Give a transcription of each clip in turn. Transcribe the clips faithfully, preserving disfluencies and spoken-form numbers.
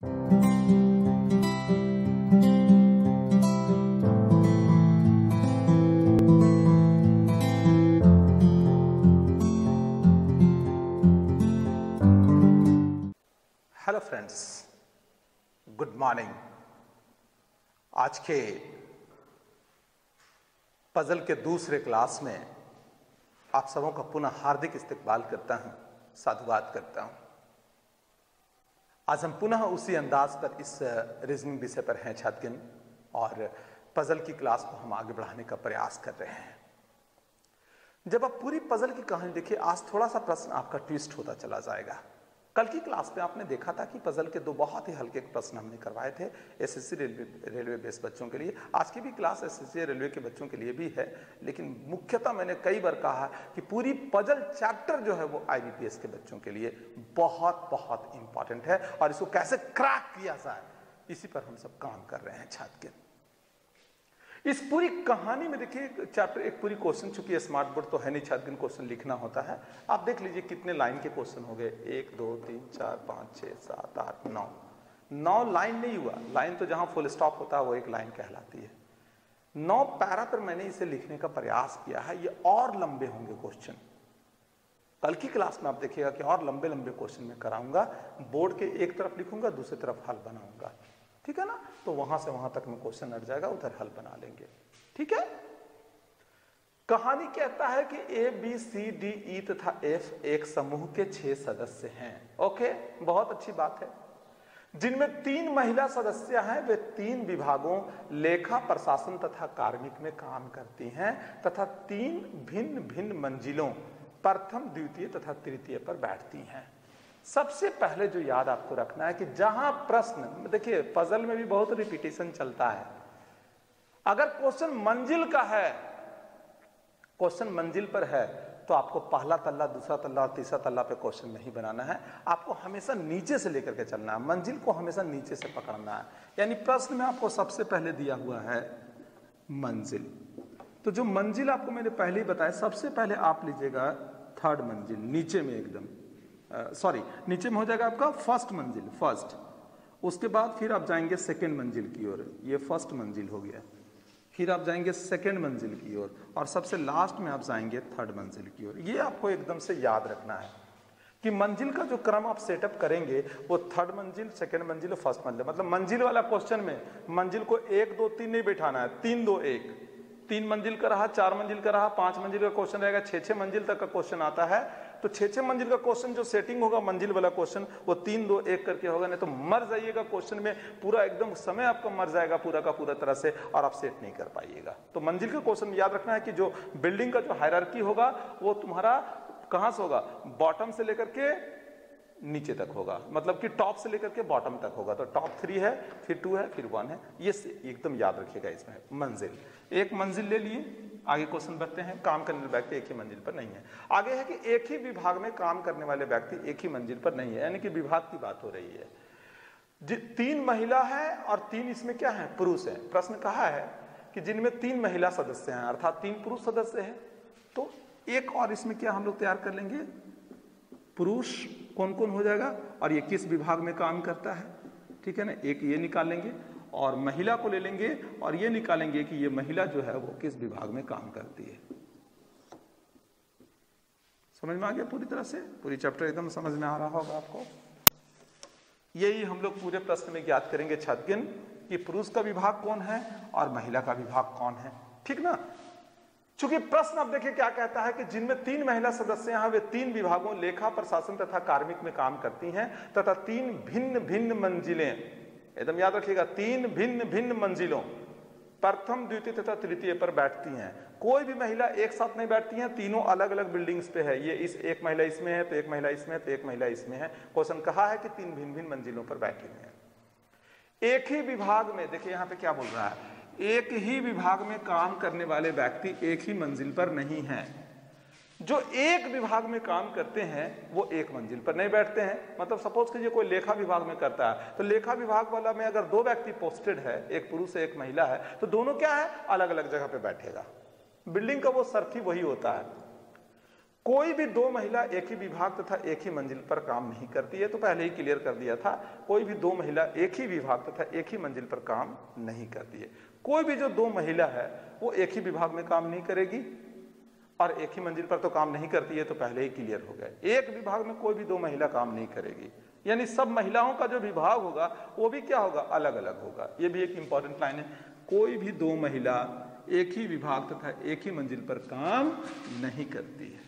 Hello friends, good morning. आज के puzzle के दूसरे क्लास में आप सबों का पुनः हार्दिक इस्तकबाल करता हूं, साधुवाद करता हूं। आज हम पुनः उसी अंदाज पर इस रीजनिंग विषय पर हैं छात्र, और पजल की क्लास को हम आगे बढ़ाने का प्रयास कर रहे हैं। जब आप पूरी पजल की कहानी देखिए, आज थोड़ा सा प्रश्न आपका ट्विस्ट होता चला जाएगा। कल की क्लास में आपने देखा था कि पजल के दो बहुत ही हल्के प्रश्न हमने करवाए थे एसएससी रेलवे रेलवे बेस बच्चों के लिए। आज की भी क्लास एसएससी रेलवे के बच्चों के लिए भी है, लेकिन मुख्यतः मैंने कई बार कहा कि पूरी पजल चैप्टर जो है वो आईबीपीएस के बच्चों के लिए बहुत बहुत इंपॉर्टेंट है, और इसको कैसे क्रैक किया जाए इसी पर हम सब काम कर रहे हैं छात्र। इस पूरी कहानी में देखिए, चैप्टर एक पूरी क्वेश्चन, चूंकि स्मार्ट बोर्ड तो है नहीं छात्र, क्वेश्चन लिखना होता है। आप देख लीजिए कितने लाइन के क्वेश्चन हो गए, एक दो तीन चार पाँच छः सात आठ नौ नौ लाइन नहीं हुआ। लाइन तो जहां फुल स्टॉप होता है वो एक लाइन कहलाती है। नौ पैरा पर मैंने इसे लिखने का प्रयास किया है। ये और लंबे होंगे क्वेश्चन। कल की क्लास में आप देखिएगा कि और लंबे लंबे क्वेश्चन में कराऊंगा। बोर्ड के एक तरफ लिखूंगा, दूसरी तरफ हल बनाऊंगा, ठीक है ना। तो वहां से वहां तक में क्वेश्चन अट जाएगा, उधर हल बना लेंगे, ठीक है। कहानी कहता है कि A B C D E तथा एफ एक समूह के छह सदस्य हैं। ओके, बहुत अच्छी बात है। जिनमें तीन महिला सदस्य हैं, वे तीन विभागों लेखा, प्रशासन तथा कार्मिक में काम करती हैं तथा तीन भिन्न भिन्न मंजिलों प्रथम, द्वितीय तथा तृतीय पर बैठती हैं। सबसे पहले जो याद आपको रखना है कि जहां प्रश्न, देखिए पजल में भी बहुत रिपीटेशन चलता है। अगर क्वेश्चन मंजिल का है, क्वेश्चन मंजिल पर है, तो आपको पहला तल्ला, दूसरा तल्ला और तीसरा तल्ला पे क्वेश्चन नहीं बनाना है। आपको हमेशा नीचे से लेकर के चलना है, मंजिल को हमेशा नीचे से पकड़ना है। यानी प्रश्न में आपको सबसे पहले दिया हुआ है मंजिल। तो जो मंजिल आपको मैंने पहले ही बताया, सबसे पहले आप लीजिएगा थर्ड मंजिल, नीचे में एकदम, सॉरी uh, नीचे में हो जाएगा आपका फर्स्ट मंजिल, फर्स्ट। उसके बाद फिर आप जाएंगे सेकंड मंजिल की ओर, ये फर्स्ट मंजिल हो गया। फिर आप जाएंगे सेकंड मंजिल की ओर, और सबसे लास्ट में आप जाएंगे थर्ड मंजिल की ओर। ये आपको एकदम से याद रखना है कि मंजिल का जो क्रम आप सेटअप करेंगे वो थर्ड मंजिल, सेकंड मंजिल और फर्स्ट मंजिल। मतलब मंजिल वाला क्वेश्चन में मंजिल को एक दो तीन नहीं बैठाना है, तीन दो एक। तीन मंजिल का रहा, चार मंजिल का रहा, पांच मंजिल का क्वेश्चन रहेगा, छह छह मंजिल तक का क्वेश्चन आता है। तो छह छह मंजिल का क्वेश्चन जो सेटिंग होगा मंजिल वाला क्वेश्चन, वो तीन दो एक करके होगा, नहीं तो मर जाइएगा क्वेश्चन में, पूरा एकदम समय आपका मर जाएगा पूरा का पूरा तरह से, और आप सेट नहीं कर पाइएगा। तो मंजिल का क्वेश्चन याद रखना है कि जो बिल्डिंग का जो हायरार्की होगा वो तुम्हारा कहां से होगा, बॉटम से लेकर के नीचे तक होगा, मतलब कि टॉप से लेकर के बॉटम तक होगा। तो टॉप थ्री है, फिर टू है, फिर वन है। ये एकदम याद रखिएगा। इसमें मंजिल, एक मंजिल ले लिए, आगे क्वेश्चन बढ़ते हैं। काम करने वाले व्यक्ति एक ही मंजिल पर नहीं है। आगे है कि एक ही विभाग में काम करने वाले व्यक्ति एक ही मंजिल पर नहीं है, यानी कि विभाग की बात हो रही है। तीन महिला है और तीन इसमें क्या है, पुरुष है। प्रश्न कहा है कि जिनमें तीन महिला सदस्य हैं, अर्थात तीन पुरुष सदस्य हैं। तो एक और इसमें क्या हम लोग तैयार कर लेंगे, पुरुष कौन कौन हो जाएगा और ये किस विभाग में काम करता है, ठीक है ना। एक ये निकाल लेंगे, और महिला को ले लेंगे और ये निकालेंगे कि ये महिला जो है वो किस विभाग में काम करती है। समझ में आ गया पूरी तरह से, पूरी चैप्टर एकदम समझ में आ रहा होगा आपको। यही हम लोग पूरे प्रश्न में ज्ञात करेंगे छात्रगण कि पुरुष का विभाग कौन है और महिला का विभाग कौन है, ठीक ना। चूंकि प्रश्न अब देखिए क्या कहता है कि जिनमें तीन महिला सदस्य हैं, वे तीन विभागों लेखा, प्रशासन तथा कार्मिक में काम करती हैं तथा तीन भिन्न भिन्न मंजिलें, एकदम याद रखिएगा, तीन भिन्न भिन्न मंजिलों प्रथम, द्वितीय तथा तृतीय पर बैठती हैं। कोई भी महिला एक साथ नहीं बैठती हैं, तीनों अलग अलग बिल्डिंग्स पे है। ये इस एक महिला इसमें है, तो एक महिला इसमें है, तो एक महिला इसमें है। क्वेश्चन कहा है कि तीन भिन्न भिन्न मंजिलों पर बैठी हुई हैं। एक ही विभाग में, देखिए यहाँ पे क्या बोल रहा है, एक ही विभाग में काम करने वाले व्यक्ति एक ही मंजिल पर नहीं हैं। जो एक विभाग में काम करते हैं वो एक मंजिल पर नहीं बैठते हैं। मतलब सपोज कीजिए कोई लेखा विभाग में करता है, तो लेखा विभाग वाला में अगर दो व्यक्ति पोस्टेड है, एक पुरुष है एक महिला है, तो दोनों क्या है, अलग अलग जगह पे बैठेगा। बिल्डिंग का वो सर्फी वही होता है। कोई भी दो महिला एक ही विभाग तथा एक ही मंजिल पर काम नहीं करती है, तो पहले ही क्लियर कर दिया था। कोई भी दो महिला एक ही विभाग तथा एक ही मंजिल पर काम नहीं करती है। कोई भी जो दो महिला है वो एक ही विभाग में काम नहीं करेगी और एक ही मंजिल पर तो काम नहीं करती है, तो पहले ही क्लियर हो गया। एक विभाग में कोई भी दो महिला काम नहीं करेगी, यानी सब महिलाओं का जो विभाग होगा वो भी क्या होगा, अलग अलग होगा। ये भी एक इंपॉर्टेंट लाइन है, कोई भी दो महिला एक ही विभाग तथा एक ही मंजिल पर काम नहीं करती है।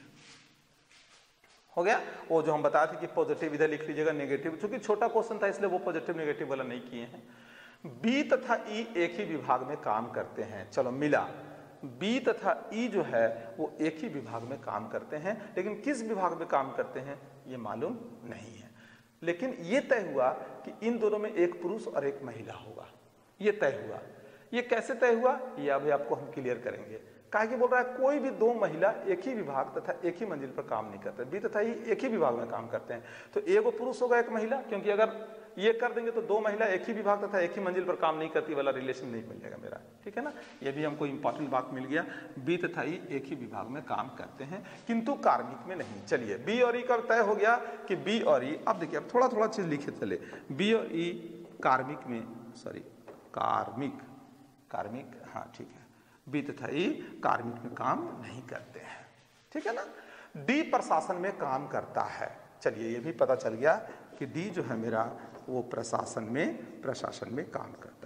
हो गया। वो जो हम बताए थे कि पॉजिटिव इधर लिख लीजिएगा, नेगेटिव, क्योंकि छोटा क्वेश्चन था इसलिए वो पॉजिटिव नेगेटिव वाला नहीं किए हैं। बी तथा ई एक ही विभाग में काम करते हैं, चलो मिला। बी तथा ई जो है वो एक ही विभाग में काम करते हैं, लेकिन किस विभाग में काम करते हैं ये मालूम नहीं है। लेकिन ये तय हुआ कि इन दोनों में एक पुरुष और एक महिला होगा, ये तय हुआ। ये कैसे तय हुआ ये अभी आपको हम क्लियर करेंगे। काहे कि बोल रहा है कोई भी दो महिला एक ही विभाग तथा एक ही मंजिल पर काम नहीं करते, बी तथा ई एक ही विभाग में काम करते हैं, तो एक पुरुष होगा एक महिला, क्योंकि अगर ये कर देंगे तो दो महिला एक ही विभाग तथा एक ही मंजिल पर काम नहीं करती वाला रिलेशन नहीं मिलेगा मेरा, ठीक है ना। ये भी हमको इंपॉर्टेंट बात मिल गया। बी तथा ई एक ही विभाग में काम करते हैं किंतु कार्मिक में नहीं। चलिए बी और ई का तय हो गया कि बी और ई, अब देखिए अब थोड़ा थोड़ा चीज लिखे चले। बी और ई कार्मिक में, सॉरी कार्मिक कार्मिक हाँ ठीक है, बी तथा ई कार्मिक में काम नहीं करते हैं, ठीक है ना। डी प्रशासन में काम करता है, चलिए ये भी पता चल गया कि डी जो है मेरा वो प्रशासन में प्रशासन में काम करता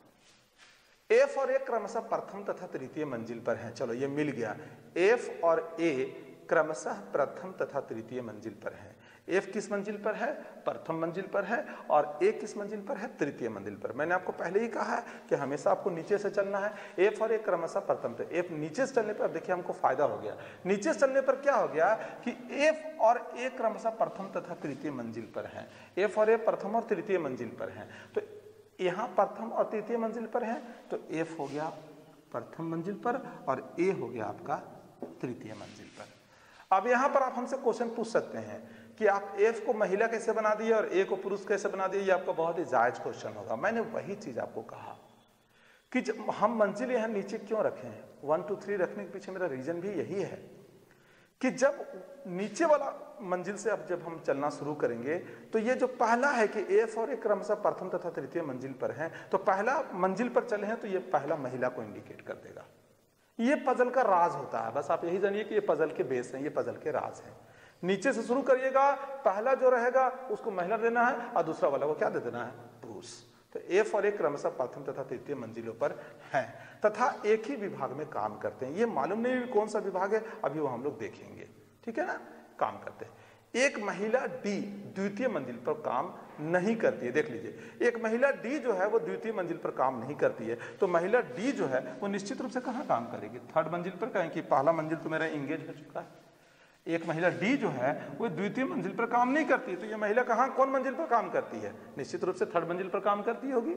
है। एफ और ए क्रमशः प्रथम तथा तृतीय मंजिल पर हैं, चलो ये मिल गया। एफ और ए क्रमशः प्रथम तथा तृतीय मंजिल पर हैं। एफ किस मंजिल पर है, प्रथम मंजिल पर है, और ए किस मंजिल पर है, तृतीय मंजिल पर। मैंने आपको पहले ही कहा है कि हमेशा आपको नीचे से चलना है। एफ और ए क्रमशः प्रथम, तो एफ नीचे से चलने पर, अब देखिए हमको फायदा हो गया। नीचे से चलने पर क्या हो गया कि एफ और ए क्रमशः प्रथम तथा तृतीय मंजिल पर है। एफ और ए प्रथम और तृतीय मंजिल पर है, तो यहाँ प्रथम और तृतीय मंजिल पर है, तो एफ हो गया प्रथम मंजिल पर और ए हो गया आपका तृतीय मंजिल पर। अब यहां पर आप हमसे क्वेश्चन पूछ सकते हैं कि आप एफ को महिला कैसे बना दिए और ए को पुरुष कैसे बना दिए, ये आपका बहुत ही जायज क्वेश्चन होगा। मैंने वही चीज आपको कहा कि जब हम मंजिल यहां नीचे क्यों रखे हैं, वन टू थ्री रखने के पीछे मेरा रीजन भी यही है कि जब नीचे वाला मंजिल से अब जब हम चलना शुरू करेंगे तो ये जो पहला है कि एफ और ए क्रमशः प्रथम तथा तृतीय मंजिल पर है, तो पहला मंजिल पर चले हैं तो ये पहला महिला को इंडिकेट कर देगा। ये पजल का राज होता है, बस आप यही जानिए कि ये पजल के बेस हैं, ये पजल के राज हैं। नीचे से शुरू करिएगा, पहला जो रहेगा उसको महिला देना है और दूसरा वाला को क्या दे देना है, पुरुष। तो एफ और ए क्रमशः प्रथम तथा तृतीय मंजिलों पर हैं तथा एक ही विभाग में काम करते हैं। ये मालूम नहीं कौन सा विभाग है, अभी वो हम लोग देखेंगे, ठीक है ना। काम करते हैं। एक महिला डी द्वितीय मंजिल पर काम नहीं करती है, देख लीजिए एक महिला डी जो है वो द्वितीय मंजिल पर काम नहीं करती है, तो महिला डी जो है वो निश्चित रूप से कहाँ काम करेगी, थर्ड मंजिल पर, कहें कि पहला मंजिल तो मेरा इंगेज हो चुका है। एक महिला डी जो है वो द्वितीय मंजिल पर काम नहीं करती, तो ये महिला कहाँ कौन मंजिल पर काम करती है, निश्चित रूप से थर्ड मंजिल पर काम करती होगी।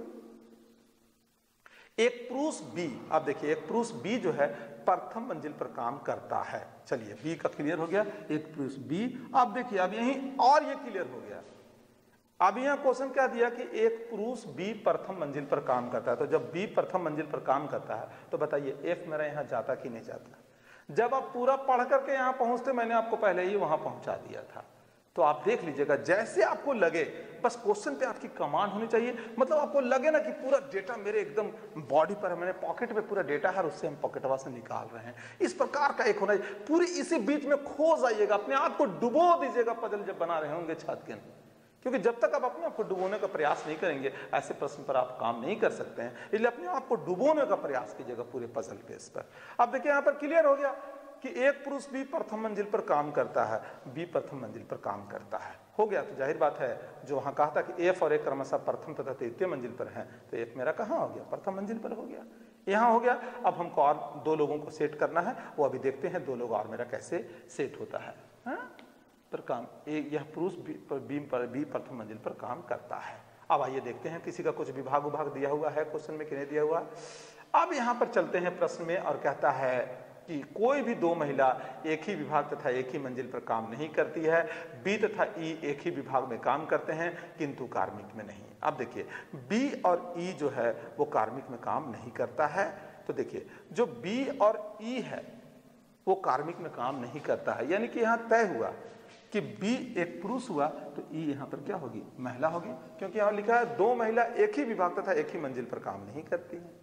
एक पुरुष बी, अब देखिए एक पुरुष बी जो है प्रथम मंजिल पर काम करता है। चलिए बी का क्लियर हो गया, एक पुरुष बी। अब देखिए अब यहीं और ये क्लियर हो गया। अब यहाँ क्वेश्चन क्या दिया कि एक पुरुष बी प्रथम मंजिल पर काम करता है, तो जब बी प्रथम मंजिल पर काम करता है तो बताइए एफ मेरा यहाँ जाता कि नहीं जाता। जब आप पूरा पढ़ करके यहाँ पहुंचते, मैंने आपको पहले ही वहां पहुंचा दिया था, तो आप देख लीजिएगा जैसे आपको लगे, बस क्वेश्चन पे आपकी कमांड होनी चाहिए। मतलब आपको लगे ना कि पूरा डेटा मेरे एकदम बॉडी पर है, मैंने पॉकेट में पूरा डेटा है और उससे हम पॉकेटवा से निकाल रहे हैं, इस प्रकार का एक होना चाहिए। पूरी इसी बीच में खो जाइएगा, अपने आप को डुबो दीजिएगा पजल जब बना रहे होंगे छत के अंदर, क्योंकि जब तक आप अपने आप को डुबोने का प्रयास नहीं करेंगे ऐसे प्रश्न पर आप काम नहीं कर सकते हैं। इसलिए अपने आप को डुबोने का प्रयास कीजिएगा पूरे पजल बेस पर। अब देखिए यहाँ पर क्लियर हो गया कि एक पुरुष बी प्रथम मंजिल पर काम करता है, बी प्रथम मंजिल पर काम करता है, हो गया। तो जाहिर बात है जो वहां कहा था कि एफ और ए क्रमशः प्रथम तथा तृतीय मंजिल पर है, तो एफ मेरा कहाँ हो गया, प्रथम मंजिल पर हो गया, यहाँ हो गया। अब हमको और दो लोगों को सेट करना है, वो अभी देखते हैं दो लोग और मेरा कैसे सेट होता है। हा? पर काम एक यह पुरुष बी पर बी पर बी प्रथम मंजिल पर काम करता है। अब आइए देखते हैं किसी का कुछ विभाग विभाग दिया हुआ है क्वेश्चन में कि नहीं दिया हुआ। अब यहाँ पर चलते हैं प्रश्न में और कहता है कि कोई भी दो महिला एक ही विभाग तथा एक ही मंजिल पर काम नहीं करती है। बी तथा ई एक ही विभाग में काम करते हैं किंतु कार्मिक में नहीं। अब देखिए बी और ई जो है वो कार्मिक में काम नहीं करता है। तो देखिए जो बी और ई है वो कार्मिक में काम नहीं करता है। यानी कि यहां तय हुआ कि बी एक पुरुष हुआ तो ई यहां पर क्या होगी, महिला होगी, क्योंकि यहां लिखा है दो महिला एक ही विभाग तथा एक ही मंजिल पर काम नहीं करती हैं।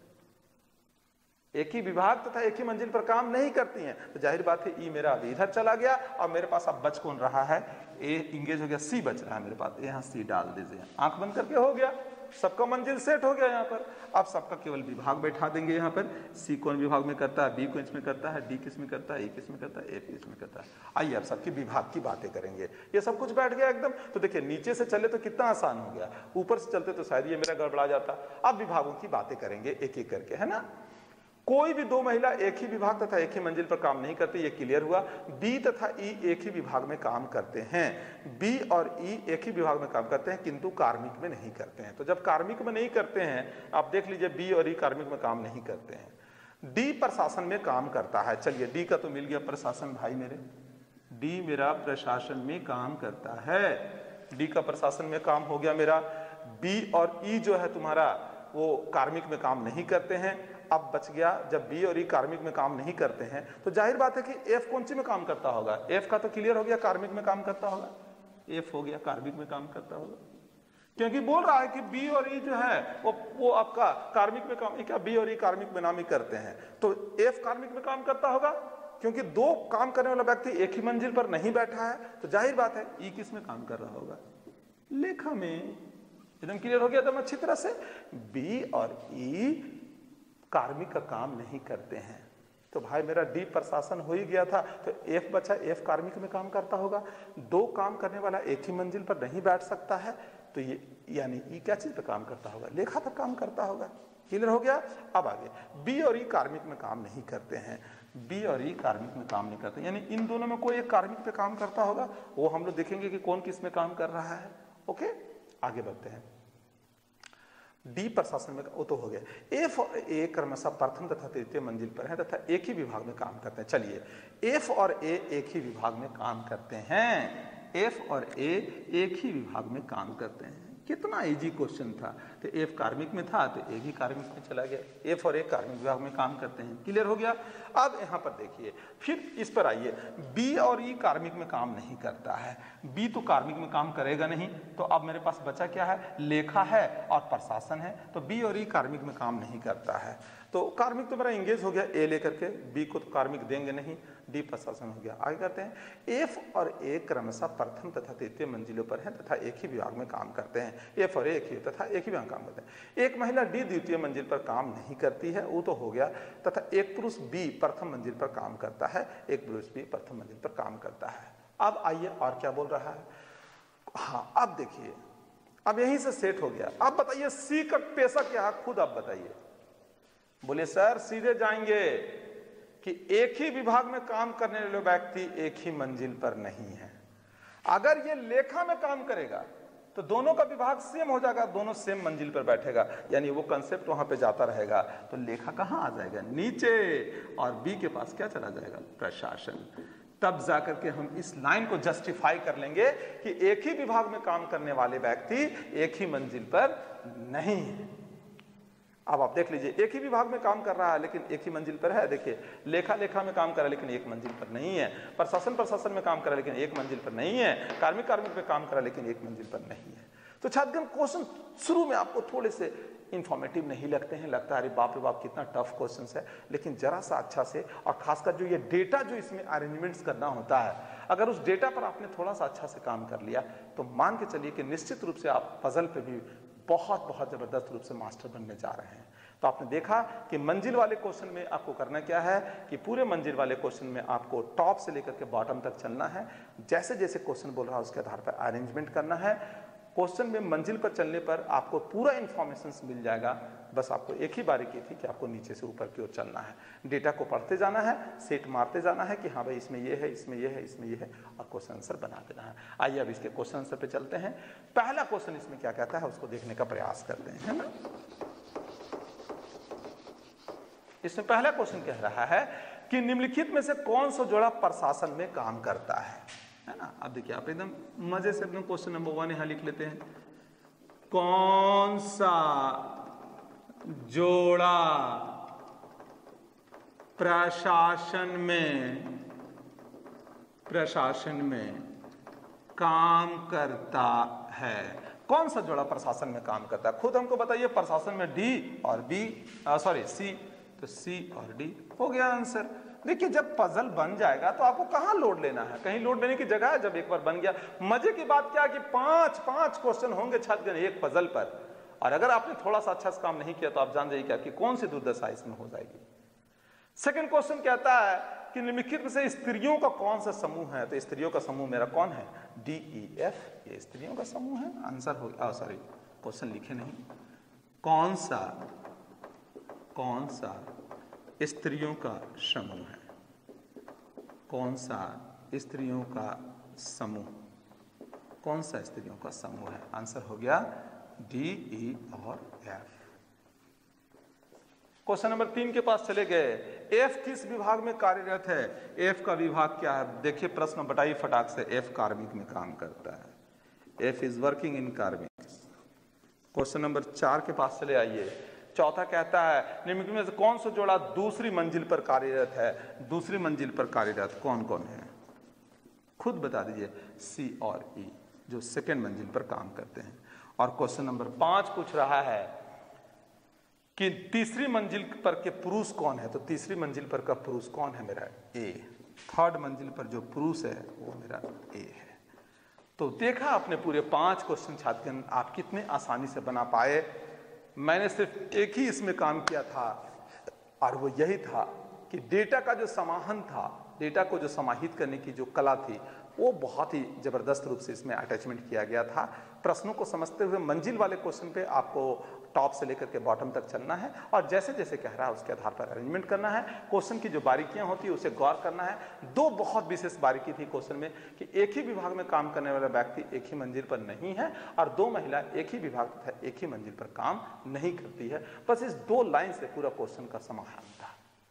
एक ही विभाग तथा एक ही मंजिल पर काम नहीं करती हैं, तो जाहिर बात है ई मेरा अभी इधर चला गया और मेरे पास अब बच कौन रहा है, ए इंगेज हो गया, सी बच रहा है मेरे पास। यहां सी डाल दीजिए, आंख बंद करके हो गया, सबका मंजिल सेट हो गया यहाँ पर। अब सबका केवल विभाग बैठा देंगे यहाँ पर, सी कौन विभाग में करता है, बी कौन इसमें करता है, डी किस में करता है, ए किस में करता है, एफ किस में करता है। आइए अब सबके विभाग की बातें करेंगे। ये सब कुछ बैठ गया एकदम। तो देखिए नीचे से चले तो कितना आसान हो गया, ऊपर से चलते तो शायद ये मेरा गड़बड़ा जाता। अब विभागों की बातें करेंगे एक एक करके, है ना। कोई भी दो महिला एक ही विभाग तथा एक ही मंजिल पर काम नहीं करती, ये क्लियर हुआ। बी तथा ई एक ही विभाग में काम करते हैं, बी और ई एक ही विभाग में काम करते हैं किंतु कार्मिक में नहीं करते हैं। तो जब कार्मिक में नहीं करते हैं, आप देख लीजिए बी और ई कार्मिक में काम नहीं करते हैं। डी प्रशासन में काम करता है। चलिए डी का तो मिल गया प्रशासन, भाई मेरे डी मेरा प्रशासन में काम करता है, डी का प्रशासन में काम हो गया मेरा। बी और ई जो है तुम्हारा वो कार्मिक में काम नहीं करते हैं। अब बच गया, जब बी और ई कार्मिक में काम नहीं करते हैं तो जाहिर बात है कि एफ कौन सी में काम करता होगा, एफ का तो क्लियर हो गया कार्मिक में काम करता होगा, एफ हो गया कार्मिक में काम करता होगा, क्योंकि बोल रहा है कि बी और ई जो है वो वो आपका कार्मिक में काम, क्या बी और ई कार्मिक में नाम ही करते हैं, तो एफ कार्मिक में काम करता होगा, क्योंकि दो काम करने वाला व्यक्ति एक ही मंजिल पर नहीं बैठा है, तो जाहिर बात है ई किस में काम कर रहा होगा, लेखा में। एकदम क्लियर हो गया एकदम अच्छी तरह से। बी और ई कार्मिक का काम नहीं करते हैं, तो भाई मेरा डी प्रशासन हो ही गया था, तो एफ बचा, एफ कार्मिक में काम करता होगा। दो काम करने वाला एक ही मंजिल पर नहीं बैठ सकता है, तो ये यानी ई क्या चीज पर काम करता होगा, लेखा पर काम करता होगा। क्लियर हो गया। अब आगे बी और ई कार्मिक में काम नहीं करते हैं, बी और ई कार्मिक में काम नहीं करते, यानी इन दोनों में कोई एक कार्मिक पे काम करता होगा, वो हम लोग देखेंगे कि कौन किस में काम कर रहा है। ओके आगे बढ़ते हैं। डी प्रशासन में वो तो हो गया। एफ और ए क्रमशः प्रथम तथा तृतीय मंजिल पर है तथा एक ही विभाग में काम करते हैं। चलिए एफ और ए एक ही विभाग में काम करते हैं, एफ और ए एक ही विभाग में काम करते हैं। कितना इजी क्वेश्चन था। तो एफ कार्मिक में था तो ए भी कार्मिक में चला गया, एफ और ए कार्मिक विभाग में काम करते हैं। क्लियर हो गया। अब यहां पर देखिए, फिर इस पर आइए, बी और ई कार्मिक में काम नहीं करता है, बी तो कार्मिक में काम करेगा नहीं, तो अब मेरे पास बचा क्या है, लेखा है और प्रशासन है, तो बी और ई कार्मिक में काम नहीं करता है। तो कार्मिक तो मेरा इंगेज हो गया ए लेकर के, बी को तो कार्मिक देंगे नहीं, डी प्रशासन हो गया। आगे करते हैं, एफ और ए क्रमशः प्रथम तथा तृतीय मंजिलों पर हैं तथा एक ही विभाग में काम करते हैं, एफ और ए एक ही तथा एक ही विभाग में काम करते हैं। एक महिला डी द्वितीय मंजिल पर काम नहीं करती है, वो तो हो गया, तथा एक पुरुष बी प्रथम मंजिल पर काम करता है, एक पुरुष बी प्रथम मंजिल पर काम करता है। अब आइए और क्या बोल रहा है। हाँ अब देखिए, अब यहीं से सेट हो गया। अब बताइए सी का पेशा क्या है, खुद आप बताइए। बोले सर सीधे जाएंगे कि एक ही विभाग में काम करने वाले व्यक्ति एक ही मंजिल पर नहीं है। अगर ये लेखा में काम करेगा तो दोनों का विभाग सेम हो जाएगा, दोनों सेम मंजिल पर बैठेगा, यानी वो कंसेप्ट वहां पे जाता रहेगा। तो लेखा कहां आ जाएगा, नीचे, और बी के पास क्या चला जाएगा, प्रशासन। तब जाकर के हम इस लाइन को जस्टिफाई कर लेंगे कि एक ही विभाग में काम करने वाले व्यक्ति एक ही मंजिल पर नहीं है। अब आप देख लीजिए, एक ही विभाग में काम कर रहा है लेकिन एक ही मंजिल पर है। देखिए लेखा लेखा में काम कर रहा है लेकिन एक मंजिल पर नहीं है, प्रशासन प्रशासन में काम कर रहा है लेकिन एक मंजिल पर नहीं है, कार्मिक कार्मिक में काम कर रहा है लेकिन एक मंजिल पर नहीं है। तो छात्रगण क्वेश्चन शुरू में आपको थोड़े से इंफॉर्मेटिव नहीं लगते हैं, लगता है अरे बाप रे बाप कितना टफ क्वेश्चन है, लेकिन जरा सा अच्छा से, और खासकर जो ये डेटा जो इसमें अरेंजमेंट्स करना होता है, अगर उस डेटा पर आपने थोड़ा सा अच्छा से काम कर लिया तो मान के चलिए कि निश्चित रूप से आप पजल पे भी बहुत बहुत जबरदस्त रूप से मास्टर बनने जा रहे हैं। तो आपने देखा कि मंजिल वाले क्वेश्चन में आपको करना क्या है कि पूरे मंजिल वाले क्वेश्चन में आपको टॉप से लेकर के बॉटम तक चलना है, जैसे जैसे क्वेश्चन बोल रहा है उसके आधार पर अरेंजमेंट करना है। क्वेश्चन में मंजिल पर चलने पर आपको पूरा इंफॉर्मेशन मिल जाएगा, बस आपको एक ही बारी की थी कि आपको नीचे से ऊपर की ओर चलना है, डेटा को पढ़ते जाना है, सेट मारते जाना है कि हाँ भाई इसमें ये है, इसमें ये है, इसमें ये है, और क्वेश्चन आंसर बना देना है। आइए अब इसके क्वेश्चन आंसर पे चलते हैं। पहला क्वेश्चन इसमें क्या कहता है उसको देखने का प्रयास करते हैं, है ना। इसमें पहला क्वेश्चन कह रहा है कि निम्नलिखित में से कौन सा जोड़ा प्रशासन में काम करता है, है ना। अब देखिए आप एकदम मजे से अपना क्वेश्चन नंबर वन यहां लिख लेते हैं, कौन सा जोड़ा प्रशासन में प्रशासन में काम करता है। कौन सा जोड़ा प्रशासन में काम करता है? खुद हमको बताइए। प्रशासन में डी और बी, सॉरी सी, तो सी और डी हो गया आंसर। देखिए जब पजल बन जाएगा तो आपको कहां लोड लेना है, कहीं लोड लेने की जगह है। जब एक बार बन गया, मजे की बात क्या कि पांच पांच क्वेश्चन होंगे छात्र एक पजल पर, और अगर आपने थोड़ा सा अच्छा से काम नहीं किया तो आप जान जाइए क्या कि कौन सी दुर्दशा इसमें हो जाएगी। सेकंड क्वेश्चन कहता है कि निम्नलिखित में से स्त्रियों का कौन सा समूह है? तो स्त्रियों का समूह मेरा कौन है? डी ई एफ, ये स्त्रियों का समूह है। आंसर हो गया, सॉरी क्वेश्चन लिखे नहीं। कौन सा कौन सा स्त्रियों का समूह है? कौन सा स्त्रियों का समूह कौन सा स्त्रियों का समूह है? आंसर हो गया डी, ई और एफ। क्वेश्चन नंबर तीन के पास चले गए। एफ किस विभाग में कार्यरत है? एफ का विभाग क्या है? देखिए प्रश्न बताइए फटाक से। एफ कार्मिक में काम करता है। एफ इज वर्किंग इन कार्मिक। क्वेश्चन नंबर चार के पास चले आइए। चौथा कहता है निम्नलिखित में से कौन सा जोड़ा दूसरी मंजिल पर कार्यरत है? दूसरी मंजिल पर कार्यरत कौन कौन है? खुद बता दीजिए। सी और ई, जो सेकेंड मंजिल पर काम करते हैं। और क्वेश्चन नंबर पांच पूछ रहा है कि तीसरी मंजिल पर के पुरुष कौन है? तो तीसरी मंजिल पर का पुरुष कौन है? मेरा ए। थर्ड मंजिल पर जो पुरुष है वो मेरा ए है। तो देखा आपने पूरे पांच क्वेश्चन छात्रगण आप कितने आसानी से बना पाए। मैंने सिर्फ एक ही इसमें काम किया था और वो यही था कि डेटा का जो समाहन था, डेटा को जो समाहित करने की जो कला थी, वो बहुत ही जबरदस्त रूप से इसमें अटैचमेंट किया गया था। प्रश्नों को समझते हुए मंजिल वाले क्वेश्चन पे आपको टॉप से लेकर के बॉटम तक चलना है और जैसे जैसे कह रहा है उसके आधार पर अरेंजमेंट करना है। क्वेश्चन की जो बारीकियां होती है उसे गौर करना है। दो बहुत विशेष बारीकी थी क्वेश्चन में कि एक ही विभाग में काम करने वाला व्यक्ति एक ही मंजिल पर नहीं है और दो महिला एक ही विभाग तथा एक ही मंजिल पर काम नहीं करती है। बस इस दो लाइन से पूरा क्वेश्चन का समाधान था।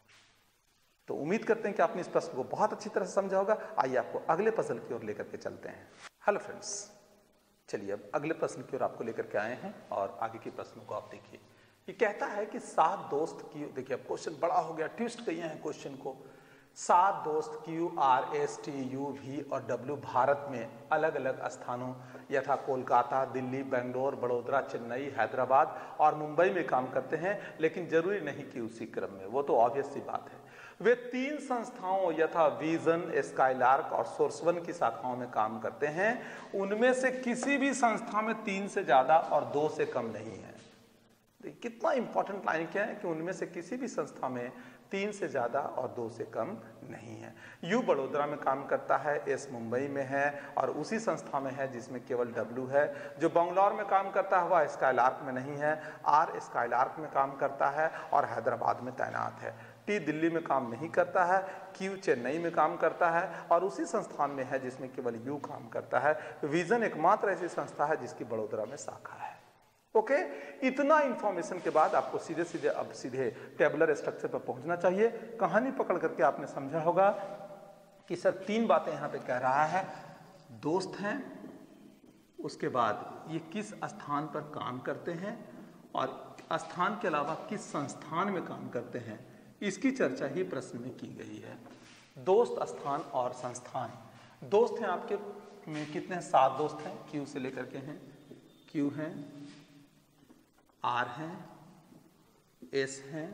तो उम्मीद करते हैं कि आपने इस प्रश्न को बहुत अच्छी तरह से समझा होगा। आइए आपको अगले प्रश्न की ओर लेकर के चलते हैं। हेलो फ्रेंड्स, चलिए अब अगले प्रश्न की ओर आपको लेकर के आए हैं और आगे के प्रश्नों को आप देखिए। ये कहता है कि सात दोस्त की, देखिए अब क्वेश्चन बड़ा हो गया, ट्विस्ट किए हैं क्वेश्चन को। सात दोस्त Q, R, S, T, U, V और डब्ल्यू भारत में अलग अलग स्थानों यथा कोलकाता, दिल्ली, बेंगलोर, बड़ौदा, चेन्नई, हैदराबाद और मुंबई में काम करते हैं, लेकिन जरूरी नहीं कि उसी क्रम में, वो तो ऑब्वियस सी बात है। वे तीन संस्थाओं यथा विजन, स्काईलार्क और सोर्सवन की शाखाओं में काम करते हैं। उनमें से किसी भी संस्था में तीन से ज्यादा और दो से कम नहीं है। कितना इंपॉर्टेंट लाइन क्या है कि उनमें से किसी भी संस्था में तीन से ज्यादा और दो से कम नहीं है। यू बड़ोदरा में काम करता है, एस मुंबई में है और उसी संस्था में है जिसमें केवल डब्ल्यू है। जो बंगलौर में काम करता है वह स्काईलार्क में नहीं है, आर स्काईलार्क में काम करता है और हैदराबाद में तैनात है। टी दिल्ली में काम नहीं करता है, क्यू चेन्नई में काम करता है और उसी संस्थान में है जिसमें केवल यू काम करता है। विजन एकमात्र ऐसी संस्था है जिसकी बड़ोदरा में शाखा है। Okay okay? इतना इंफॉर्मेशन के बाद आपको सीधे सीधे अब सीधे टेबुलर स्ट्रक्चर पर पहुंचना चाहिए। कहानी पकड़ करके आपने समझा होगा कि सर तीन बातें यहां पे कह रहा है। दोस्त हैं, उसके बाद ये किस स्थान पर काम करते हैं और स्थान के अलावा किस संस्थान में काम करते हैं, इसकी चर्चा ही प्रश्न में की गई है। दोस्त, स्थान और संस्थान। दोस्त हैं आपके में कितने? सात दोस्त हैं, क्यू से लेकर के हैं। क्यू हैं, आर हैं, एस हैं,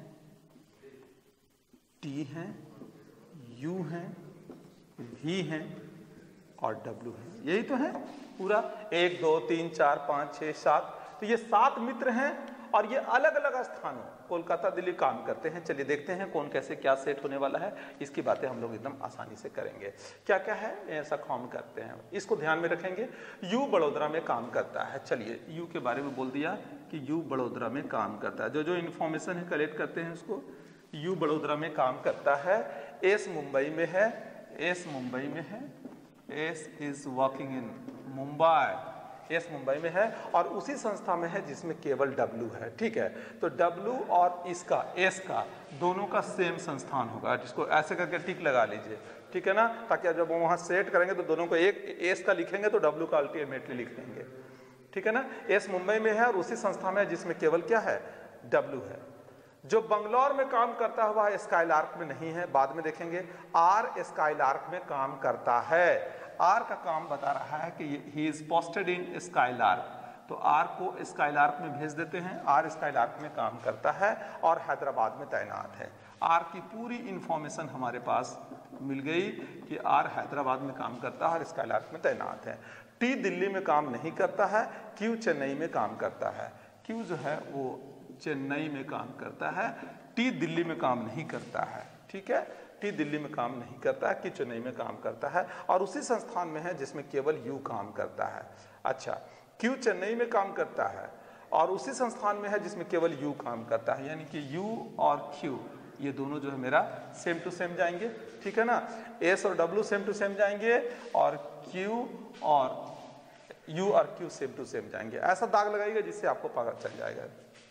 टी हैं, यू हैं, वी हैं और डब्ल्यू हैं। यही तो है पूरा। एक, दो, तीन, चार, पाँच, छः, सात। तो ये सात मित्र हैं और ये अलग अलग स्थानों कोलकाता, दिल्ली काम करते हैं। चलिए देखते हैं कौन कैसे क्या सेट होने वाला है। इसकी बातें हम लोग एकदम आसानी से करेंगे। क्या क्या है ऐसा काम करते हैं, इसको ध्यान में रखेंगे। यू बड़ोदरा में काम करता है। चलिए यू के बारे में बोल दिया कि यू बड़ोदरा में काम करता है। जो जो इन्फॉर्मेशन है कलेक्ट करते हैं उसको। यू बड़ोदरा में काम करता है। एस मुंबई में है, एस मुंबई में है। S is working in Mumbai. S Mumbai में है और उसी संस्था में है जिसमें केवल डब्ल्यू है। ठीक है, तो डब्ल्यू और इसका एस का दोनों का सेम संस्थान होगा, जिसको ऐसे करके टिक लगा लीजिए। ठीक है ना, ताकि जब वहां सेट करेंगे तो दोनों को एक एस का लिखेंगे तो डब्ल्यू का अल्टीमेटली लिख देंगे। ठीक है ना, एस मुंबई में है और उसी संस्था में है जिसमें केवल क्या है? डब्ल्यू है। जो बंगलौर में काम करता है वह स्काईलार्क में नहीं है, बाद में देखेंगे। आर स्काईलार्क में काम करता है। आर का काम बता रहा है कि he is posted in Skylark, तो आर को स्काईलार्क में भेज देते हैं। आर स्काईलार्क में काम करता है और हैदराबाद में तैनात है। आर की पूरी इंफॉर्मेशन हमारे पास मिल गई कि आर हैदराबाद में काम करता है और स्काईलार्क में तैनात है। टी दिल्ली में काम नहीं करता है, क्यू चेन्नई में काम करता है। क्यू जो है वो चेन्नई में काम करता है, टी दिल्ली में काम नहीं करता है। ठीक है, टी दिल्ली में काम नहीं करता है, क्यू चेन्नई में काम करता है और उसी संस्थान में है जिसमें केवल यू काम करता है। अच्छा, क्यू चेन्नई में काम करता है और उसी संस्थान में है जिसमें केवल यू काम करता है, यानी कि यू और क्यू ये दोनों जो है मेरा सेम टू सेम जाएंगे। ठीक है ना, एस और डब्ल्यू सेम टू सेम जाएंगे और क्यू और यू और क्यू सेम टू सेम जाएंगे। ऐसा दाग लगाइएगा जिससे आपको पता चल जाएगा।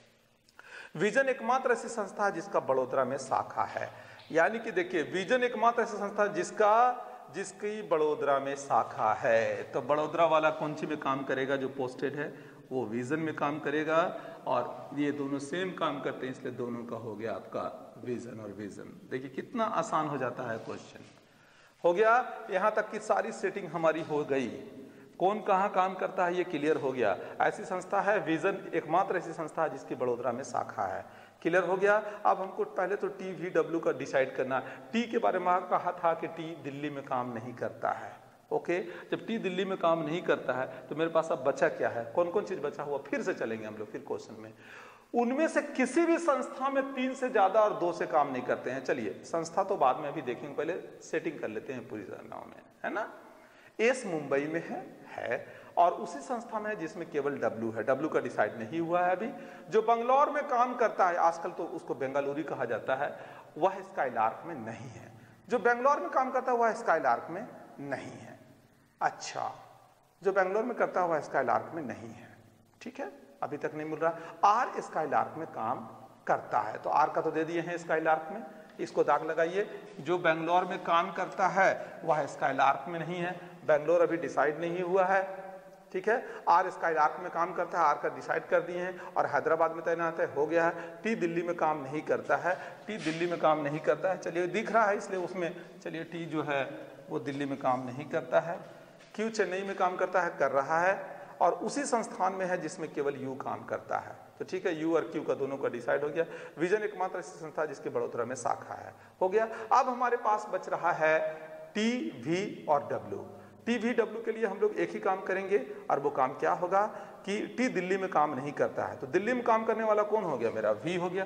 विजन एकमात्र ऐसी संस्था है जिसका बड़ोदरा में शाखा है, यानी कि देखिए विजन एकमात्र ऐसी संस्था जिसका जिसकी बड़ोदरा में शाखा है। तो बड़ोदरा वाला कौन सी में काम करेगा, जो पोस्टेड है वो विजन में काम करेगा और ये दोनों सेम काम करते हैं, इसलिए दोनों का हो गया आपका विजन और विजन। देखिए कितना आसान हो जाता है क्वेश्चन। हो गया, यहां तक की सारी सेटिंग हमारी हो गई। कौन कहाँ काम करता है ये क्लियर हो गया। ऐसी संस्था है विजन एकमात्र ऐसी संस्था है जिसकी बड़ोदरा में शाखा है। क्लियर हो गया। अब हमको पहले तो टी वी डब्ल्यू का डिसाइड करना। टी के बारे में कहा था कि टी दिल्ली में काम नहीं करता है। ओके, जब टी दिल्ली में काम नहीं करता है तो मेरे पास अब बचा क्या है, कौन कौन चीज बचा हुआ, फिर से चलेंगे हम लोग फिर क्वेश्चन में। उनमें से किसी भी संस्था में तीन से ज्यादा और दो से काम नहीं करते हैं। चलिए संस्था तो बाद में अभी देखेंगे, पहले सेटिंग कर लेते हैं पूरी संस्थाओं में, है ना। एस मुंबई में है है और उसी संस्था में है जिसमें केवल डब्ल्यू है। डब्ल्यू का डिसाइड नहीं हुआ है अभी। जो बंगलौर में काम करता है, आजकल तो उसको बेंगलुरु कहा जाता है, वह स्काईलार्क में नहीं है। जो बेंगलौर में काम करता है वह स्काईलार्क में नहीं है। अच्छा, जो बेंगलोर में करता है वह स्काईलार्क में नहीं है। ठीक है, अभी तक नहीं मिल रहा। आर स्काईलार्क में काम करता है, तो आर का तो दे दिए हैं स्काईलार्क में, इसको दाग लगाइए। जो बेंगलोर में काम करता है वह स्काईलार्क में नहीं है, बेंगलोर अभी डिसाइड नहीं हुआ है। ठीक है, आर स्काईलार्क में काम करता है, आर का डिसाइड कर दिए हैं और हैदराबाद में तैनात है, हो गया है। टी दिल्ली में काम नहीं करता है, टी दिल्ली में काम नहीं करता है, चलिए दिख रहा है इसलिए उसमें, चलिए टी जो है वो दिल्ली में काम नहीं करता है। क्यू चेन्नई में काम करता है, कर रहा है और उसी संस्थान में है जिसमें केवल यू काम करता है। तो ठीक है, यू और क्यू का दोनों का डिसाइड हो गया। विजन एकमात्र ऐसी संस्था जिसकी बड़ोदरा में शाखा है, हो गया। अब हमारे पास बच रहा है टी वी और डब्ल्यू। टी वी डब्ल्यू के लिए हम लोग एक ही काम करेंगे और वो काम क्या होगा कि टी दिल्ली में काम नहीं करता है, तो दिल्ली में काम करने वाला कौन हो गया, मेरा वी हो गया।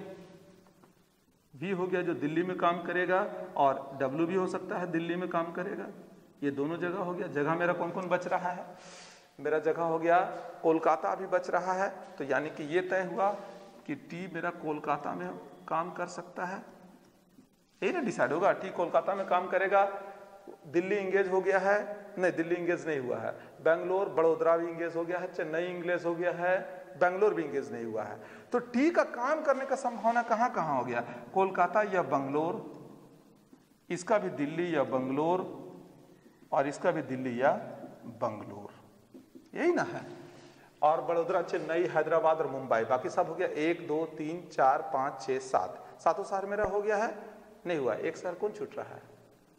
वी हो गया जो दिल्ली में काम करेगा और डब्ल्यू भी हो सकता है दिल्ली में काम करेगा। ये दोनों जगह हो गया। जगह मेरा कौन कौन बच रहा है, मेरा जगह हो गया कोलकाता भी बच रहा है, तो यानी कि ये तय हुआ कि टी मेरा कोलकाता में काम कर सकता है। यही ना डिसाइड होगा, टी कोलकाता में काम करेगा। दिल्ली इंगेज हो गया है, नहीं दिल्ली इंगेज नहीं हुआ है। बेंगलोर बड़ोदरा भी इंगेज हो गया है, चेन्नई इंगेज हो गया है, बेंगलोर भी इंगेज नहीं हुआ है। तो टी का काम करने का संभावना कहां कहां हो गया, कोलकाता या बंगलोर, इसका भी दिल्ली या बंगलोर और इसका भी दिल्ली या बंगलोर, यही ना है। और बड़ोदरा, चेन्नई, हैदराबाद और मुंबई, बाकी सब हो गया। एक दो तीन चार पांच छह सात, सातों शहर मेरा हो गया है, नहीं हुआ। एक शहर कौन छूट रहा है,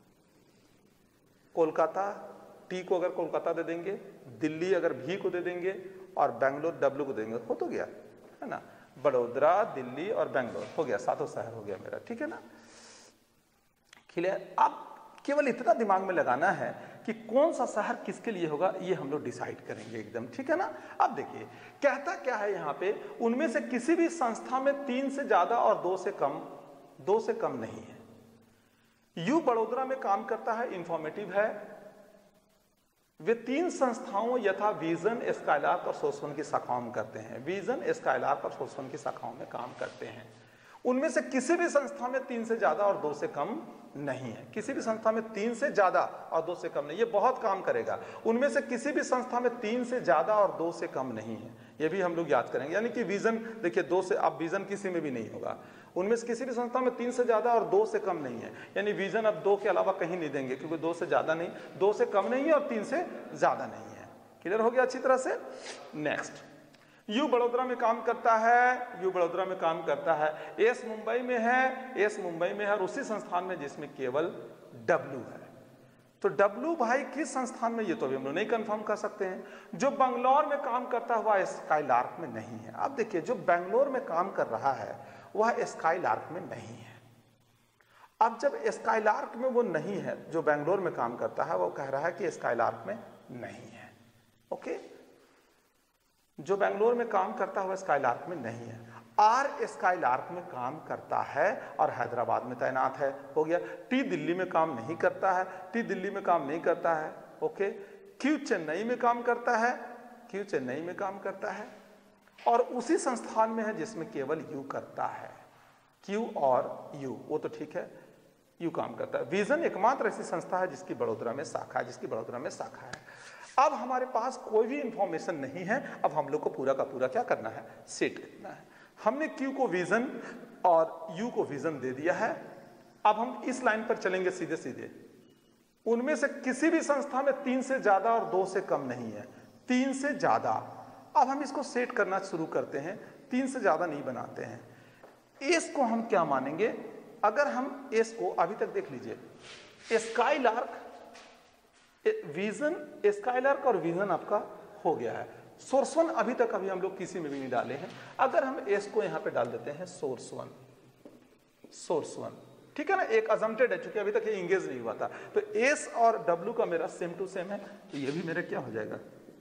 कोलकाता। टी को अगर कोलकाता दे देंगे, दिल्ली अगर भी को दे देंगे और बेंगलोर डब्ल्यू को देंगे, हो तो गया, है ना। बड़ोदरा, दिल्ली और बेंगलोर हो गया, सातों शहर हो गया मेरा। ठीक है ना, क्लियर। अब केवल इतना दिमाग में लगाना है कि कौन सा शहर किसके लिए होगा, ये हम लोग डिसाइड करेंगे एकदम। ठीक है ना। अब देखिए कहता क्या है यहाँ पे, उनमें से किसी भी संस्था में तीन से ज्यादा और दो से कम दो से कम नहीं है। यू बड़ोदरा में काम करता है, इंफॉर्मेटिव है। वे तीन संस्थाओं यथा विजन, स्काईलार्क और सोसवन की शाखाओं में करते हैं। विजन, स्काईलार्क और सोसवन की शाखाओं में काम करते हैं। उनमें से किसी भी संस्था में तीन से ज्यादा और दो से कम नहीं है। किसी भी संस्था में तीन से ज्यादा और दो से कम नहीं, ये बहुत काम करेगा। उनमें से किसी भी संस्था में तीन से ज्यादा और दो से कम नहीं है, ये भी हम लोग याद करेंगे। यानी कि विजन, देखिए दो से, अब विजन किसी में भी नहीं होगा। उनमें से किसी भी संस्था में तीन से ज्यादा और दो से कम नहीं है, यानी विजन अब दो के अलावा कहीं नहीं देंगे, क्योंकि दो से ज्यादा नहीं, दो से कम नहीं है और तीन से ज्यादा नहीं है। क्लियर हो गया अच्छी तरह से। नेक्स्ट, यू बड़ोदरा में काम करता है, यू बड़ोदरा में काम करता है, एस मुंबई में है, एस मुंबई में है और उसी संस्थान में जिसमें केवल डब्ल्यू है। तो डब्ल्यू भाई किस संस्थान में, ये तो अभी हम लोग नहीं कंफर्म कर सकते हैं। जो बंगलौर में काम करता हुआ स्काईलार्क में नहीं है। अब देखिए जो बेंगलोर में काम कर रहा है वह स्काईलार्क में नहीं है। अब जब स्काईलार्क में वो नहीं है, जो बेंगलोर में काम करता है वो कह रहा है कि स्काईलार्क में नहीं है। ओके, जो बेंगलोर में काम करता हुआ स्काईलार्क में नहीं है। आर स्काईलार्क में काम करता है और हैदराबाद में तैनात है, हो गया। टी दिल्ली में काम नहीं करता है, टी दिल्ली में काम नहीं करता है। ओके, क्यू चेन्नई में काम करता है, क्यू चेन्नई में काम करता है और उसी संस्थान में है जिसमें केवल यू करता है। क्यू और यू, वो तो ठीक है, यू काम करता है। विजन एकमात्र ऐसी संस्था है जिसकी बड़ोदरा में शाखा है, जिसकी बड़ोदरा में शाखा है। अब हमारे पास कोई भी इंफॉर्मेशन नहीं है। अब हम लोग को पूरा का पूरा क्या करना है, सेट करना है। हमने क्यू को विजन और यू को विजन दे दिया है। अब हम इस लाइन पर चलेंगे सीधे सीधे। उनमें से किसी भी संस्था में तीन से ज्यादा और दो से कम नहीं है, तीन से ज्यादा। अब हम इसको सेट करना शुरू करते हैं, तीन से ज्यादा नहीं बनाते हैं। एस को हम क्या मानेंगे, अगर हम एस को अभी तक देख लीजिए, स्काईलार्क विजन, स्काईलार्क और विजन आपका हो गया है। सोर्स वन अभी तक अभी हम लोग किसी में भी नहीं डाले हैं। अगर हम एस को यहां पे डाल देते हैं सोर्स वन, सोर्स वन, ठीक है ना, एक अजम्प्टेड है क्योंकि अभी तक ये इंगेज नहीं हुआ था। तो एस और डब्ल्यू का मेरा सेम टू सेम है, तो ये भी मेरा क्या हो जाएगा,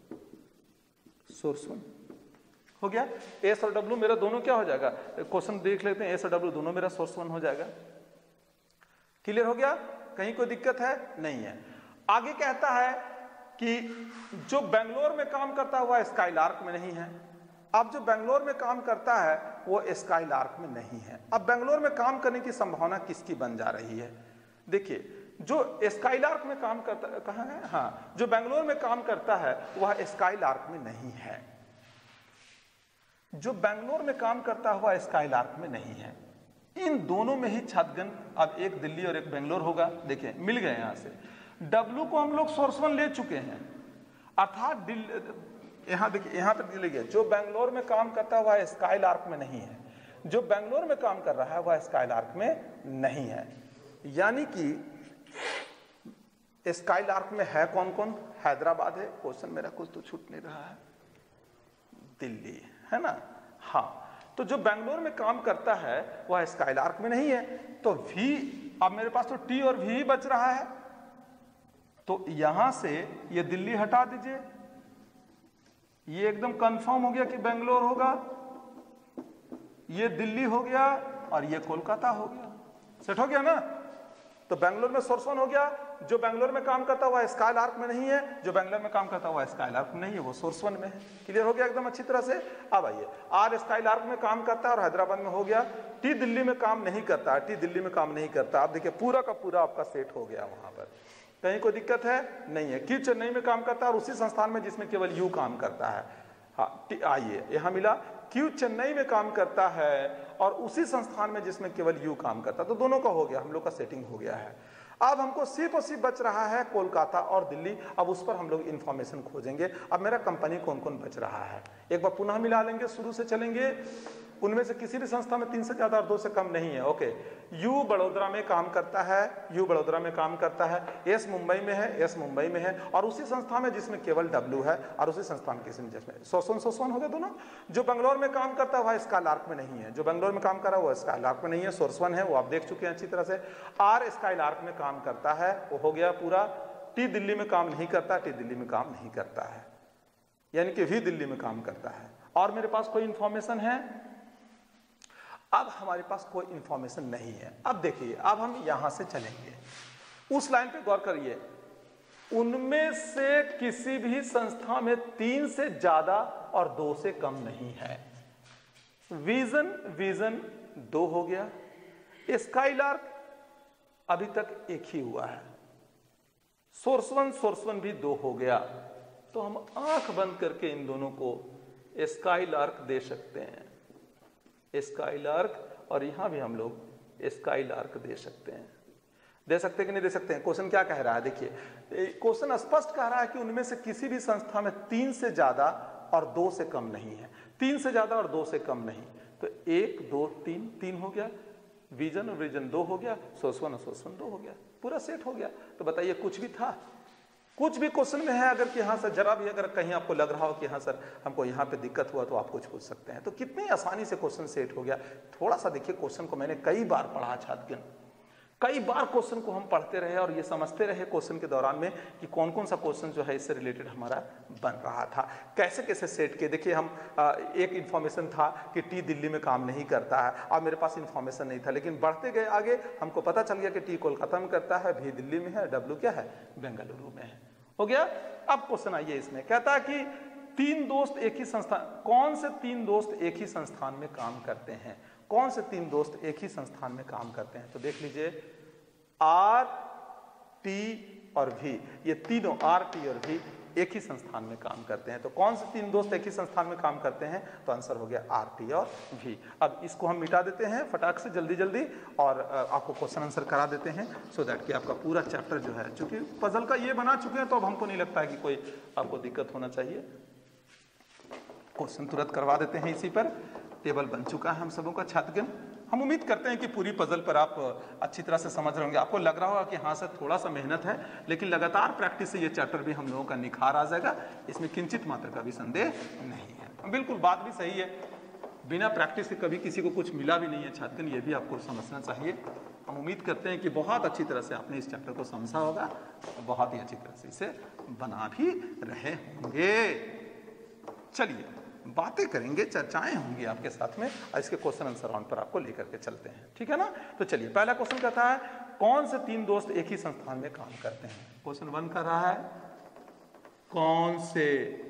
सोर्स वन हो गया। एस और डब्ल्यू मेरा दोनों क्या हो जाएगा, क्वेश्चन देख लेते हैं, एस और डब्ल्यू दोनों मेरा सोर्स वन हो जाएगा। क्लियर हो गया, कहीं कोई दिक्कत है नहीं है। आगे कहता है कि जो बेंगलोर में काम करता हुआ स्काईलार्क में नहीं है। अब जो बेंगलोर में काम करता है वो स्काईलार्क में नहीं है। अब बेंगलोर में काम करने की संभावना किसकी बन जा रही है, देखिए जो स्काईलार्क में काम करता, कहां है, हाँ, जो बेंगलोर में काम करता है वह स्काईलार्क में नहीं है। जो बेंगलोर में काम करता हुआ स्काईलार्क में नहीं है, इन दोनों में ही छात्रगण, अब एक दिल्ली और एक बेंगलोर होगा। देखिए मिल गए यहां से। डब्ल्यू को हम लोग सोर्स वन ले चुके हैं, अर्थात यहां देखिए, यहां तक ले गए। जो बेंगलोर में काम करता हुआ स्काईलार्क में नहीं है, जो बेंगलोर में काम कर रहा है वह स्काईलार्क में नहीं है। यानी कि स्काईलार्क में है कौन कौन, हैदराबाद है, क्वेश्चन मेरा कुछ तो छूट नहीं रहा है, दिल्ली है ना, हाँ। तो जो बेंगलोर में काम करता है वह स्काईलार्क में नहीं है। तो वी, अब मेरे पास तो टी और वी बच रहा है, तो यहां से ये दिल्ली हटा दीजिए, ये एकदम कंफर्म हो गया कि बेंगलोर होगा, ये दिल्ली हो गया और ये कोलकाता हो गया। सेट हो गया ना। तो बेंगलोर में सोर्स वन हो गया। जो बेंगलोर में काम करता हुआ स्काईलार्क में नहीं है, जो बेंगलोर में काम करता हुआ स्काईलार्क में नहीं है, वो सोर्स वन में है। क्लियर हो गया एकदम अच्छी तरह से। अब आइए, आर स्काईलार्क में काम करता है और हैदराबाद में हो गया। टी दिल्ली में काम नहीं करता, टी दिल्ली में काम नहीं करता। आप देखिए पूरा का पूरा आपका सेट हो गया, वहां पर कहीं कोई दिक्कत है नहीं है। क्यू चेन्नई में काम करता है और उसी संस्थान में जिसमें केवल यू काम करता है। हाँ, आइए यहां मिला, क्यू चेन्नई में काम करता है और उसी संस्थान में जिसमें केवल यू काम करता है। तो दोनों का हो गया, हम लोग का सेटिंग हो गया है। अब हमको सिर्फ और सिर्फ बच रहा है कोलकाता और दिल्ली। अब उस पर हम लोग इंफॉर्मेशन खोजेंगे। अब मेरा कंपनी कौन कौन बच रहा है, एक बार पुनः मिला लेंगे, शुरू से चलेंगे। उनमें से किसी भी संस्था में तीन से ज्यादा और दो से कम नहीं है। ओके, यू बड़ोदरा में काम करता है, यू बड़ोदरा में काम करता है, एस मुंबई में है, एस मुंबई में है और उसी संस्था में जिसमें केवल डब्ल्यू है और उसी संस्थान किसी में जिसमें सोसवन सोसवन हो गए दोनों। जो बेंगलोर में काम करता है वह स्काईलार्क में नहीं है, जो बेंगलोर में काम कर रहा है वह स्काईलार्क में नहीं है, सोर्स वन है, वो आप देख चुके हैं अच्छी तरह से। आर स्काईलार्क में काम करता है, वो हो गया पूरा। टी दिल्ली में काम नहीं करता, टी दिल्ली में काम नहीं करता है, यानी कि वी दिल्ली में काम करता है। और मेरे पास कोई इंफॉर्मेशन है? अब हमारे पास कोई इंफॉर्मेशन नहीं है। अब देखिए, अब हम यहां से चलेंगे, उस लाइन पे गौर करिए। उनमें से किसी भी संस्था में तीन से ज्यादा और दो से कम नहीं है। विजन विजन दो हो गया, स्काईलार्क अभी तक एक ही हुआ है, सोर्स वन सोर्स वन भी दो हो गया। तो हम आंख बंद करके इन दोनों को स्काईलार्क दे सकते हैं, स्काईलार्क, और यहां भी हम लोग स्काईलार्क दे सकते हैं। दे सकते हैं कि नहीं दे सकते हैं? क्वेश्चन क्या कह रहा है, देखिए क्वेश्चन स्पष्ट कह रहा है कि उनमें से किसी भी संस्था में तीन से ज्यादा और दो से कम नहीं है। तीन से ज्यादा और दो से कम नहीं। तो एक दो तीन, तीन हो गया, विजन और विजन दो हो गया, सोर्स वन और सोर्स वन दो हो गया, पूरा सेट हो गया। तो बताइए कुछ भी था, कुछ भी क्वेश्चन में है अगर कि हाँ सर जरा भी अगर कहीं आपको लग रहा हो कि हाँ सर हमको यहाँ पे दिक्कत हुआ तो आप कुछ पूछ सकते हैं। तो कितनी आसानी से क्वेश्चन सेट हो गया। थोड़ा सा देखिए क्वेश्चन को मैंने कई बार पढ़ा छात्रगण, कई बार क्वेश्चन को हम पढ़ते रहे और ये समझते रहे क्वेश्चन के दौरान में कि कौन कौन सा क्वेश्चन जो है इससे रिलेटेड हमारा बन रहा था, कैसे कैसे सेट किए। देखिए हम एक इन्फॉर्मेशन था कि टी दिल्ली में काम नहीं करता है और मेरे पास इन्फॉर्मेशन नहीं था, लेकिन बढ़ते गए आगे हमको पता चल गया कि टी कोलकाता में करता है, भी दिल्ली में है, डब्ल्यू क्या है, बेंगलुरु में है। हो गया। अब क्वेश्चन आइए इसमें, कहता है कि तीन दोस्त एक ही संस्थान, कौन से तीन दोस्त एक ही संस्थान में काम करते हैं, कौन से तीन दोस्त एक ही संस्थान में काम करते हैं। तो देख लीजिए आर, टी और भी, ये तीनों आर, टी और भी एक ही संस्थान में काम करते हैं। तो कौन से तीन दोस्त एक ही संस्थान में काम करते हैं, तो आंसर हो गया आर, टी और भी। अब इसको हम मिटा देते हैं फटाक से जल्दी जल्दी और आपको क्वेश्चन आंसर करा देते हैं, सो दैट कि आपका पूरा चैप्टर जो है, चूंकि पजल का ये बना चुके हैं तो अब हमको नहीं लगता है कि कोई आपको दिक्कत होना चाहिए। क्वेश्चन तुरंत करवा देते हैं इसी पर। टेबल बन चुका है हम सबों का छात्रगण। हम उम्मीद करते हैं कि पूरी पजल पर आप अच्छी तरह से समझ रहे होंगे। आपको लग रहा होगा कि हाँ सर थोड़ा सा मेहनत है, लेकिन लगातार प्रैक्टिस से ये चैप्टर भी हम लोगों का निखार आ जाएगा, इसमें किंचित मात्र का भी संदेह नहीं है। बिल्कुल बात भी सही है, बिना प्रैक्टिस के कभी किसी को कुछ मिला भी नहीं है छात्रगण, ये भी आपको समझना चाहिए। हम उम्मीद करते हैं कि बहुत अच्छी तरह से आपने इस चैप्टर को समझा होगा, बहुत ही अच्छी तरह से इसे बना भी रहे होंगे। चलिए बातें करेंगे, चर्चाएं होंगी आपके साथ में और इसके क्वेश्चन आंसर राउंड पर आपको लेकर के चलते हैं, ठीक है ना। तो चलिए पहला क्वेश्चन कहता है कौन से तीन दोस्त एक ही संस्थान में काम करते हैं। क्वेश्चन वन कर रहा है कौन से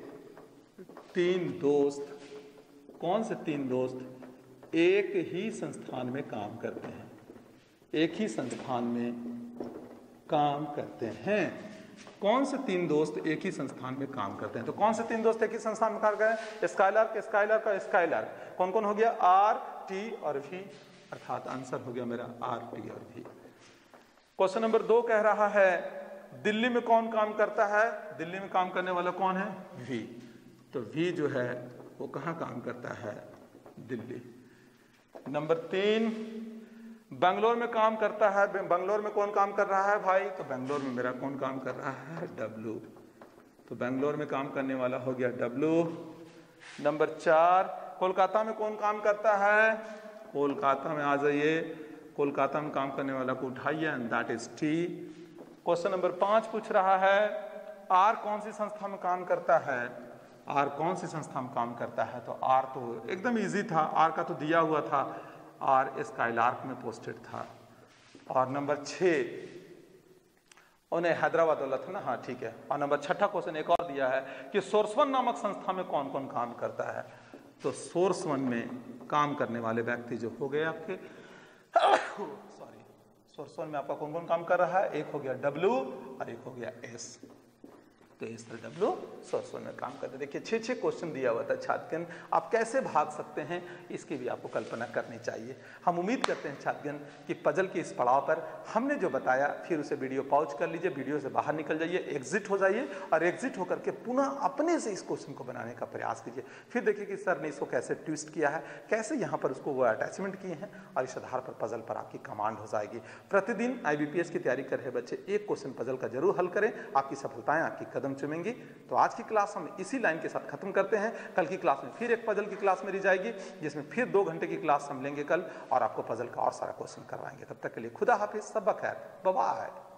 तीन दोस्त, कौन से तीन दोस्त एक ही संस्थान में काम करते हैं, एक ही संस्थान में काम करते हैं। कौन से तीन दोस्त एक ही संस्थान में काम करते हैं। तो कौन से तीन दोस्त एक ही संस्थान में काम करते हैं, स्काइलार्क, स्काइलार्क का स्काइलार्क। कौन कौन हो गया, आर, टी और भी, अर्थात आंसर हो गया मेरा आर, टी और भी। क्वेश्चन नंबर दो कह रहा है दिल्ली में कौन काम करता है, दिल्ली में काम करने वाला कौन है, वी। तो वी जो है वो कहाँ काम करता है, दिल्ली। नंबर तीन बेंगलोर में काम करता है, बेंगलोर में कौन काम कर रहा है भाई, तो बेंगलोर में मेरा कौन काम कर रहा है, डब्लू। तो बेंगलोर में काम करने वाला हो गया डब्लू। नंबर चार कोलकाता में कौन काम करता है, कोलकाता में आ जाइए, कोलकाता में काम करने वाला को उठाइए and that is T. Question number पांच पूछ रहा है आर कौन सी संस्था में काम करता है, आर कौन सी संस्था में काम करता है। तो आर तो एकदम इजी था, आर का तो दिया हुआ था, आर स्काइलार्क में पोस्टेड था। और नंबर छः उन्हें हैदराबाद वाला था ना, हाँ ठीक है। और नंबर छठा क्वेश्चन एक और दिया है कि सोर्स वन नामक संस्था में कौन कौन काम करता है। तो सोर्स वन में काम करने वाले व्यक्ति जो हो गए आपके सॉरी सोर्स वन में आपका कौन कौन काम कर रहा है, एक हो गया डब्ल्यू और एक हो गया एस। तो एस और डब्ल्यू सोर्स वन में काम करते। देखिए छः छः क्वेश्चन दिया हुआ था छात्रगण, आप कैसे भाग सकते हैं इसकी भी आपको कल्पना करनी चाहिए। हम उम्मीद करते हैं छात्रगण कि पजल के इस पड़ाव पर हमने जो बताया फिर उसे वीडियो पॉज कर लीजिए, वीडियो से बाहर निकल जाइए, एग्जिट हो जाइए और एग्जिट होकर के पुनः अपने से इस क्वेश्चन को बनाने का प्रयास कीजिए। फिर देखिए कि सर ने इसको कैसे ट्विस्ट किया है, कैसे यहाँ पर उसको वो अटैचमेंट किए हैं और इस आधार पर पजल पर आपकी कमांड हो जाएगी। प्रतिदिन आई बी पी एस की तैयारी कर रहे बच्चे एक क्वेश्चन पजल का जरूर हल करें, आपकी सफलताएं आपकी कदम चुमेंगी। तो आज की क्लास हम इसी लाइन के साथ खत्म करते हैं। कल की क्लास में फिर एक पजल की क्लास मेरी जाएगी, जिसमें फिर दो घंटे की क्लास हम लेंगे कल और आपको पजल का और सारा क्वेश्चन करवाएंगे। तब तक के लिए खुदा हाफिज, सब बखैर, बाय बाय।